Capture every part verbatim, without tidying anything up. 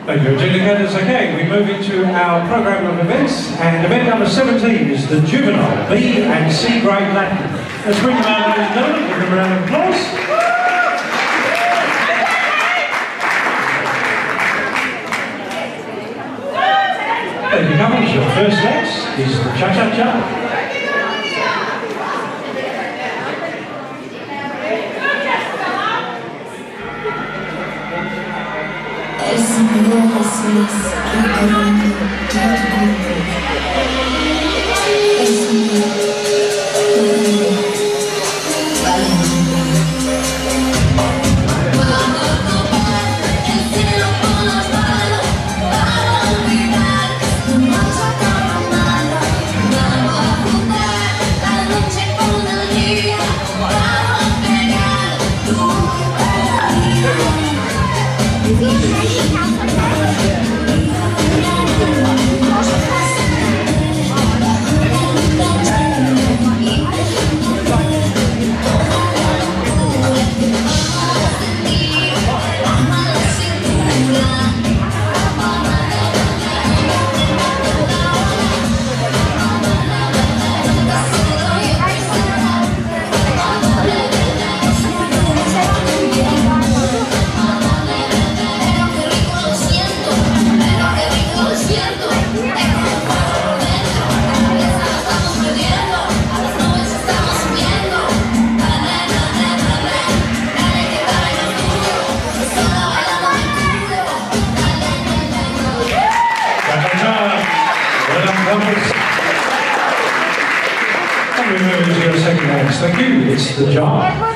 Thank you, adjudicators. Okay, we move into our programme of events, and event number seventeen is the Juvenile B and C grade Latin. Let's bring them out, ladies and gentlemen. Give them a round of applause. Thank you, couples. Your first dance is the cha-cha-cha. Es mi Jesús que corriendo todo mundo. Es mi corriendo valentía. Vamos a tocar el cielo con las manos para olvidar tu marcha tan romana. Vamos a juntar la noche con el día. Vamos a pegar tu vida. And we move into your second dance. Thank you. It's the jar.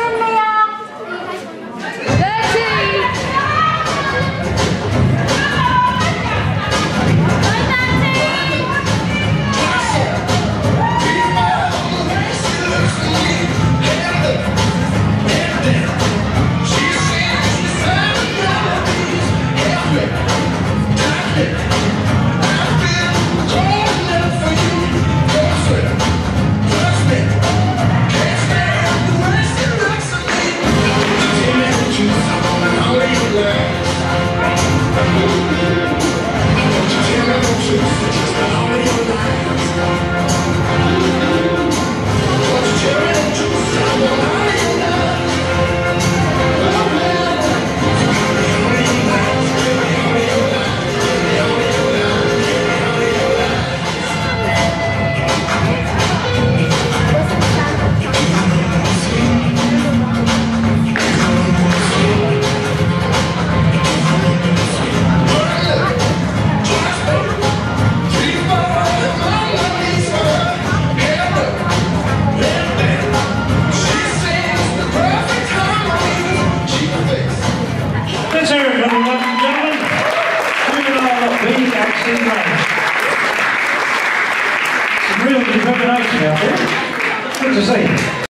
Let's hear it, ladies and gentlemen. Juvenile B and C grade. Some real determination out there. Good to see.